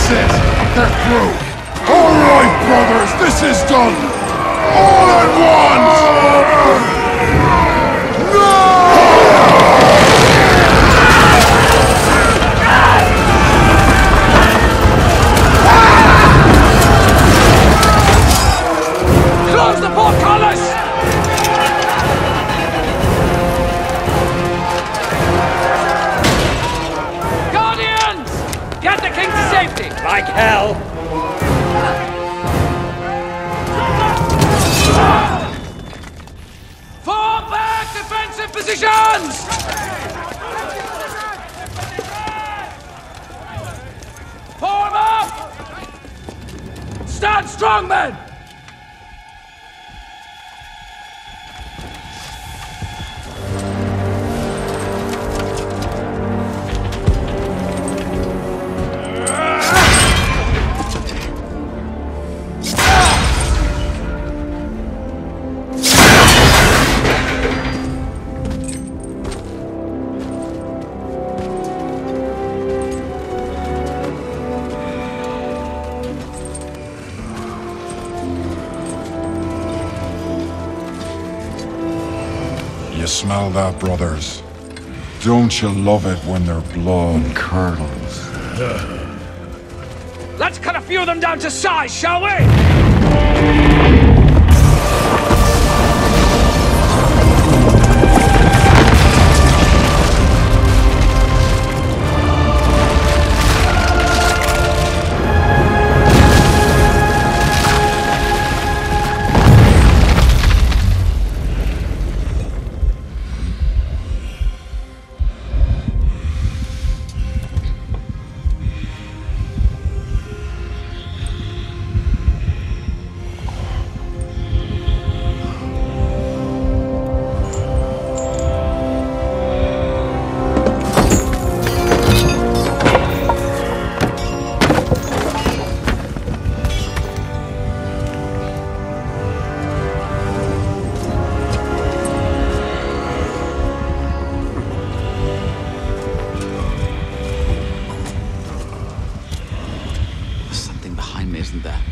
it! They're through! All right, brothers, this is done! All at once! No! Close the portcullis! Guardians! Get the king to safety! Like hell! Fall back! Defensive positions! Form up! Stand strong, men! You smell that, brothers? Don't you love it when their blood curdles? Let's cut a few of them down to size, shall we? There's something behind me, isn't there?